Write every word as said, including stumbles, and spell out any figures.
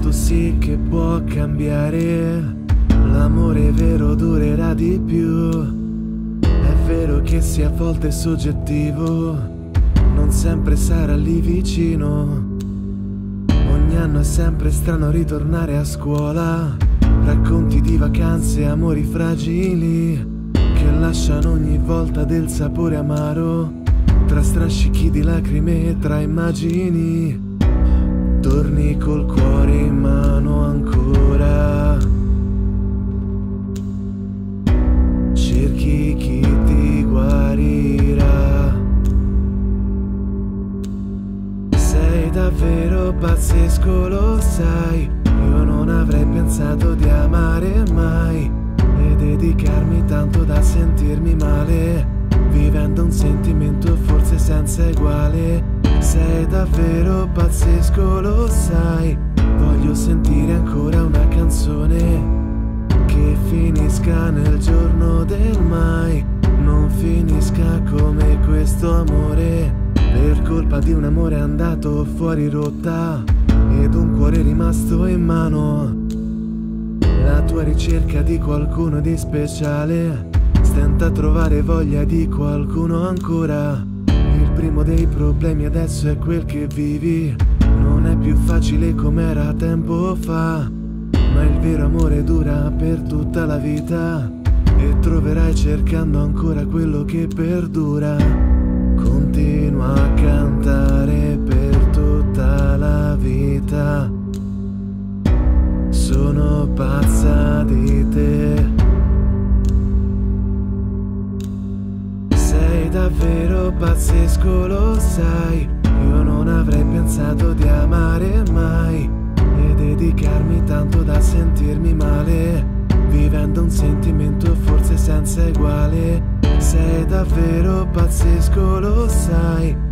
fatto sì che può cambiare. L'amore vero durerà di più. È vero che sia a volte soggettivo, non sempre sarà lì vicino. Ogni anno è sempre strano ritornare a scuola. Racconti di vacanze e amori fragili che lasciano ogni volta del sapore amaro, tra strascichi di lacrime e tra immagini. Torni col cuore in mano ancora, cerchi chi ti guarirà. Sei davvero pazzesco, lo sai. Io non avrei pensato di amare mai e dedicarmi tanto da sentirmi male, vivendo un sentimento forse senza eguale. Sei davvero pazzesco, lo sai. Voglio sentire ancora una canzone che finisca nel giorno del mai, non finisca come questo amore, per colpa di un amore andato fuori rotta ed un cuore rimasto in mano. La tua ricerca di qualcuno di speciale stenta a trovare voglia di qualcuno ancora. Il primo dei problemi adesso è quel che vivi, non è più facile come era tempo fa, ma il vero amore dura per tutta la vita e troverai cercando ancora quello che perdura. Continua a cantare per tutta la vita, sono pazza di te. Sei davvero pazzesco, lo sai. Io non avrei pensato di amare mai e dedicarmi tanto da sentirmi male, vivendo un sentimento forse senza eguale. Sei davvero pazzesco, lo sai.